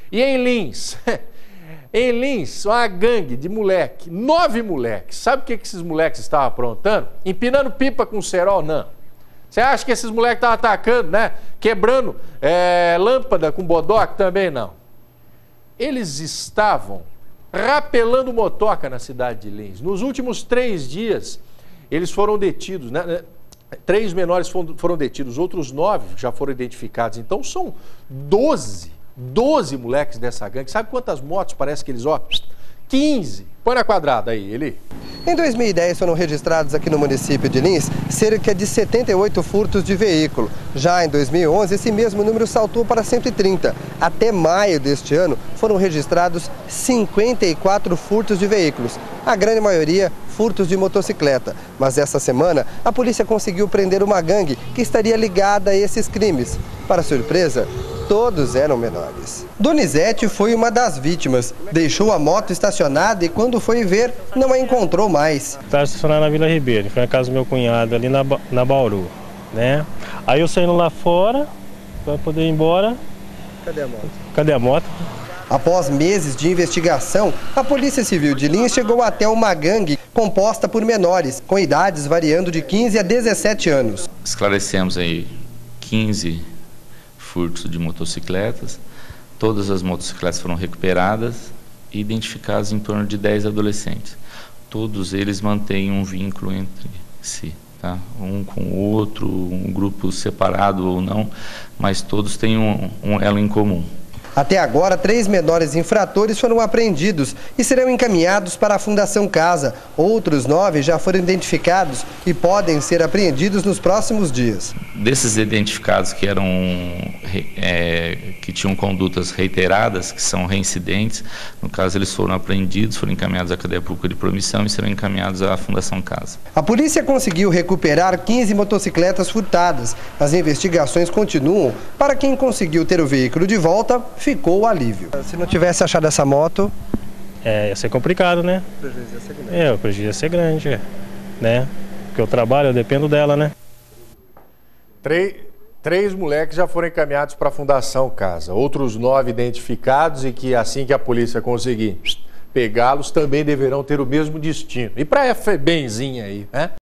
E em Lins, em Lins, uma gangue de moleque, 9 moleques. Sabe o que esses moleques estavam aprontando? Empinando pipa com cerol, não. Você acha que esses moleques estavam atacando, né? Quebrando lâmpada com bodoque? Também não. Eles estavam rapelando motoca na cidade de Lins. Nos últimos 3 dias, eles foram detidos, né? 3 menores foram detidos, outros 9 já foram identificados. Então são 12 moleques dessa gangue. Sabe quantas motos parece que eles, 15. Põe na quadrada aí, Eli. Em 2010 foram registrados aqui no município de Lins cerca de 78 furtos de veículo. Já em 2011, esse mesmo número saltou para 130. Até maio deste ano, foram registrados 54 furtos de veículos. A grande maioria, furtos de motocicleta. Mas essa semana, a polícia conseguiu prender uma gangue que estaria ligada a esses crimes. Para surpresa, todos eram menores. Donizete foi uma das vítimas. Deixou a moto estacionada e quando foi ver, não a encontrou mais. Estava estacionado na Vila Ribeiro, foi na casa do meu cunhado ali na Bauru, né? Aí eu saindo lá fora, para poder ir embora. Cadê a moto? Após meses de investigação, a Polícia Civil de Lins chegou até uma gangue composta por menores, com idades variando de 15 a 17 anos. Esclarecemos aí 15 furtos de motocicletas. Todas as motocicletas foram recuperadas e identificados em torno de 10 adolescentes. Todos eles mantêm um vínculo entre si, tá? Um com o outro, um grupo separado ou não, mas todos têm um elo em comum. Até agora, 3 menores infratores foram apreendidos e serão encaminhados para a Fundação Casa. Outros 9 já foram identificados e podem ser apreendidos nos próximos dias. Desses identificados que que tinham condutas reiteradas, que são reincidentes, no caso eles foram apreendidos, foram encaminhados à cadeia pública de promissão e serão encaminhados à Fundação Casa. A polícia conseguiu recuperar 15 motocicletas furtadas. As investigações continuam. Para quem conseguiu ter o veículo de volta, ficou o alívio. Se não tivesse achado essa moto... ia ser complicado, né? O prejuízo ia ser grande. O prejuízo ia ser grande, né? Porque eu trabalho, eu dependo dela, né? 3 moleques já foram encaminhados para a Fundação Casa. Outros 9 identificados e que assim que a polícia conseguir pegá-los também deverão ter o mesmo destino. E para a FEBEMzinha aí, né?